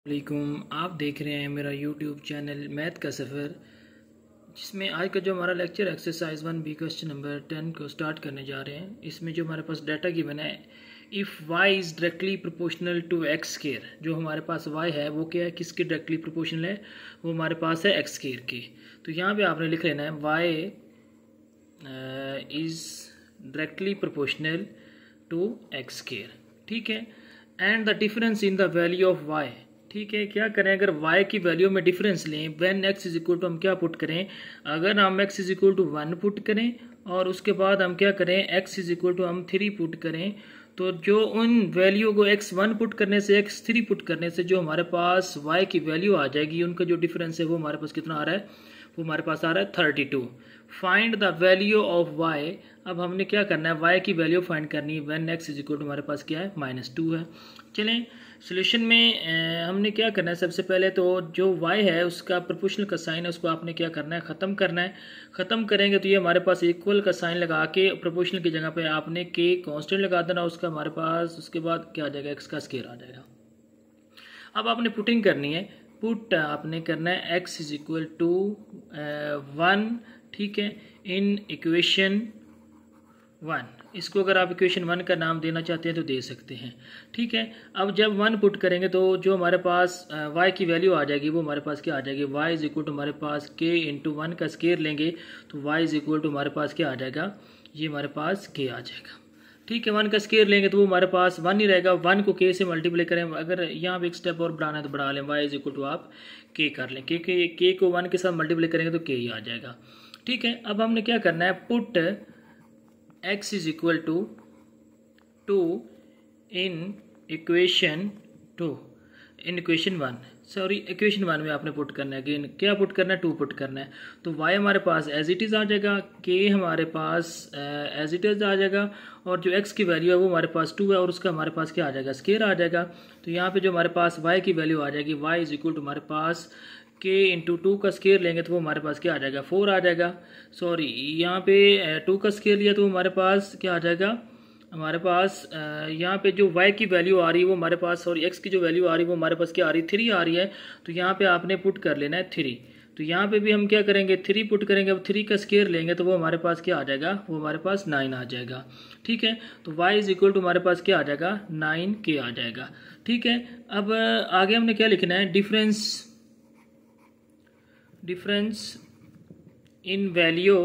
वालेकुम। आप देख रहे हैं मेरा यूट्यूब चैनल मैथ का सफ़र, जिसमें आज का जो हमारा lecture exercise 1B question number 10 को स्टार्ट करने जा रहे हैं। इसमें जो हमारे पास डाटा गिवन है, if y is directly proportional to x square. जो हमारे पास y है वो क्या है, किसके डायरेक्टली प्रोपोर्शनल है, वो हमारे पास है एक्स स्क्वायर की। तो यहाँ पे आपने लिख लेना है y is directly proportional to x square, ठीक है। And the difference in the value of y, ठीक है। क्या करें, अगर y की वैल्यू में डिफरेंस लें, when x is equal to हम क्या पुट करें, अगर हम x is equal to 1 put करें और उसके बाद हम क्या करें, x इज इक्वल टू हम 3 पुट करें, तो जो उन वैल्यू को x1 पुट करने से x3 पुट करने से जो हमारे पास y की वैल्यू आ जाएगी, उनका जो डिफरेंस है वो हमारे पास कितना आ रहा है, वो हमारे पास आ रहा है 32। Find the value of y। अब हमने क्या करना है, y की वैल्यू फाइंड करनी है when x is equal to हमारे पास क्या है, -2 है। चलें सोल्यूशन में हमने क्या करना है, सबसे पहले तो जो y है उसका प्रोपोर्शनल का साइन है उसको आपने क्या करना है, ख़त्म करना है। ख़त्म करेंगे तो ये हमारे पास इक्वल का साइन लगा के प्रोपोर्शनल की जगह पे आपने k कांस्टेंट लगा देना, उसका हमारे पास उसके बाद क्या आ जाएगा, x का स्क्वायर आ जाएगा। अब आपने पुटिंग करनी है, पुट आपने करना है x इज इक्वल टू 1, ठीक है, इन इक्वेशन 1। इसको अगर आप इक्वेशन 1 का नाम देना चाहते हैं तो दे सकते हैं, ठीक है। अब जब 1 पुट करेंगे तो जो हमारे पास y की वैल्यू आ जाएगी वो हमारे पास क्या आ जाएगी, y इज इक्वल टू हमारे पास k इंटू 1 का स्क्वायर लेंगे तो y इज इक्वल टू हमारे पास क्या आ जाएगा, ये हमारे पास k आ जाएगा, ठीक है। 1 का स्क्वायर लेंगे तो वो हमारे पास 1 ही रहेगा। 1 को k से मल्टीप्लाई करें, अगर यहाँ पे एक स्टेप और बढ़ाना है तो बढ़ा लें, y इज इक्वल टू आप k कर लें, k को 1 के साथ मल्टीप्लाई करेंगे तो k ही आ जाएगा, ठीक है। अब हमने क्या करना है, put x is equal to 2 in equation 2, in equation 1, sorry equation 1 में आपने पुट करना है, अगेन क्या पुट करना है, 2 पुट करना है। तो y हमारे पास एज इट इज़ आ जाएगा, k हमारे पास एज इट इज़ आ जाएगा, और जो x की वैल्यू है वो हमारे पास 2 है और उसका हमारे पास क्या आ जाएगा, स्क्वायर आ जाएगा। तो यहाँ पे जो हमारे पास y की वैल्यू आ जाएगी, y इज इक्वल टू हमारे पास k इंटू 2 का स्क्वायर लेंगे तो वो हमारे पास क्या आ जाएगा, 4 आ जाएगा। सॉरी यहाँ पे 2 का स्क्वायर लिया तो हमारे पास क्या आ जाएगा, हमारे पास यहाँ पे जो y की वैल्यू आ रही है वो हमारे पास, सॉरी x की जो वैल्यू आ रही है वो हमारे पास क्या आ रही है, 3 आ रही है। तो यहाँ पे आपने पुट कर लेना है 3। तो यहाँ पे भी हम क्या करेंगे, 3 पुट करेंगे। अब 3 का स्क्वायर लेंगे तो वो हमारे पास क्या आ जाएगा, वो हमारे पास 9 आ जाएगा, ठीक है। तो y इज इक्वल टू हमारे पास क्या आ जाएगा, 9k आ जाएगा, ठीक है। अब आगे हमने क्या लिखना है, difference in value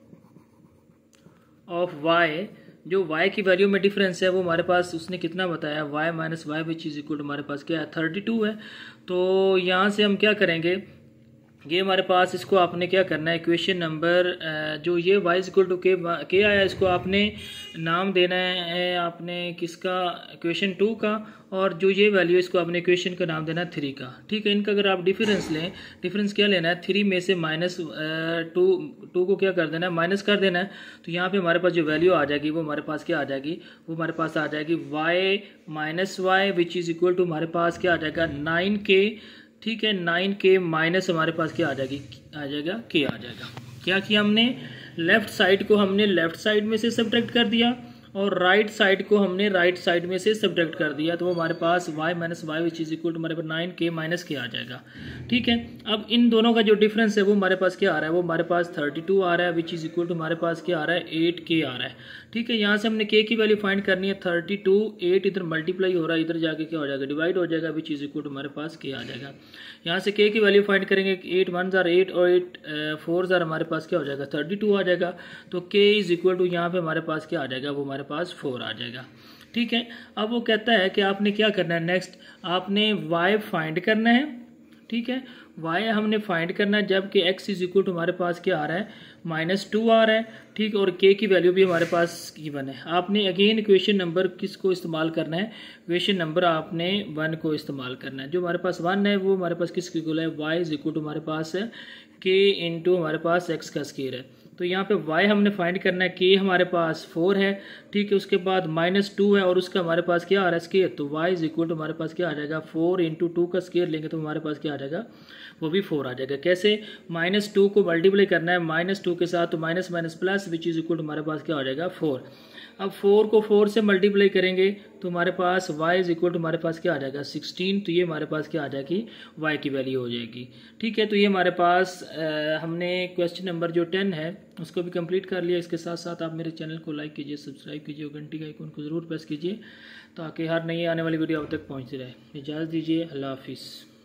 of y। जो y की वैल्यू में डिफरेंस है वो हमारे पास उसने कितना बताया, y minus y which is equal to हमारे पास क्या है, 32 है। तो यहाँ से हम क्या करेंगे, ये हमारे पास इसको आपने क्या करना है, इक्वेशन नंबर जो ये y इज इक्वल टू के आया, इसको आपने नाम देना है आपने किसका, इक्वेशन 2 का, और जो ये वैल्यू इसको आपने इक्वेशन का नाम देना है 3 का, ठीक है। इनका अगर आप डिफरेंस लें, डिफरेंस क्या लेना है, 3 में से -2 को क्या कर देना है, माइनस कर देना है। तो यहाँ पे हमारे पास जो वैल्यू आ जाएगी वो हमारे पास क्या आ जाएगी, वो हमारे पास आ जाएगी y minus y which is equal to हमारे पास क्या आ जाएगा, 9k, ठीक है। 9k माइनस हमारे पास क्या आ जाएगी, आ जाएगा k आ जाएगा। क्या किया हमने, लेफ्ट साइड को हमने लेफ्ट साइड में से सब्ट्रैक्ट कर दिया और राइट साइड को हमने राइट साइड में से सब्ट्रैक्ट कर दिया, तो वो हमारे पास y minus y which is equal to हमारे पास 9k माइनस k आ जाएगा, ठीक है। अब इन दोनों का जो डिफरेंस है वो हमारे पास क्या आ रहा है, वो हमारे पास 32 आ रहा है, विच इज इक्वल टू हमारे पास क्या आ रहा है, 8k आ रहा है, ठीक है। यहाँ से हमने k की वैल्यू फाइंड करनी है, 32, 8 इधर मल्टीप्लाई हो रहा है, इधर जाके क्या हो जाएगा, डिवाइड हो जाएगा, विच इज इक्वल टू हमारे पास k आ जाएगा। यहाँ से k की वैल्यू फाइंड करेंगे, 8 1 जार 8 और 8 4 जार हमारे पास क्या हो जाएगा, 32 आ जाएगा। तो k इज इक्वल टू यहाँ पे हमारे पास क्या आ जाएगा, वो हमारे पास 4 आ जाएगा, ठीक है। अब वो कहता है कि आपने क्या करना है, नेक्स्ट आपने y फाइंड करना है, ठीक है। y हमने फाइंड करना है जबकि x इज इक्वल टू हमारे पास क्या आ रहा है, -2 आ रहा है, ठीक। और k की वैल्यू भी हमारे पास गिवन है। आपने अगेन इक्वेशन नंबर किसको इस्तेमाल करना है, इक्वेशन नंबर आपने 1 को इस्तेमाल करना है। जो हमारे पास 1 है वो हमारे पास किसके इक्वल है, y इज इक्वल टू हमारे पास है k इंटू हमारे पास x का स्क्वायर है। तो यहाँ पे y हमने फाइंड करना है, k हमारे पास 4 है, ठीक है, उसके बाद -2 है और उसका हमारे पास क्या आ रहा है स्केयर, तो y इज इक्वल टू हमारे पास क्या आ जाएगा 4 इंटू 2 का स्केयर लेंगे तो हमारे पास क्या आ जाएगा, वो भी 4 आ जाएगा। कैसे, -2 को मल्टीप्लाई करना है -2 के साथ, तो minus minus plus which is equal to हमारे पास क्या हो जाएगा 4। अब 4 को 4 से मल्टीप्लाई करेंगे तो हमारे पास y इज इक्वल टू हमारे पास क्या आ जाएगा 16, तो ये हमारे पास क्या आ जाएगी y की वैल्यू हो जाएगी। ठीक है, तो ये हमारे पास हमने क्वेश्चन नंबर जो 10 है उसको भी कंप्लीट कर लिया। इसके साथ साथ आप मेरे चैनल को लाइक कीजिए, सब्सक्राइब कीजिए और घंटी का आइकन को ज़रूर प्रेस कीजिए ताकि हर नई आने वाली वीडियो अब तक पहुँचती रहे। इजाज़त दीजिए, अल्लाह हाफिज़।